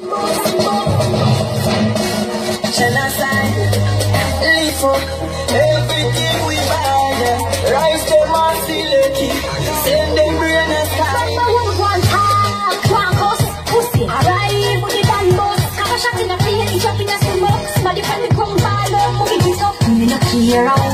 Genocide, leave up everything we buy. Rise them and still a key. Send them brain and style. One talk, one cost, pussy. Arrive with the damn boss. Have a shot in a plane, jump in a smoke. Somebody find the ground ball, move it up. Me not care.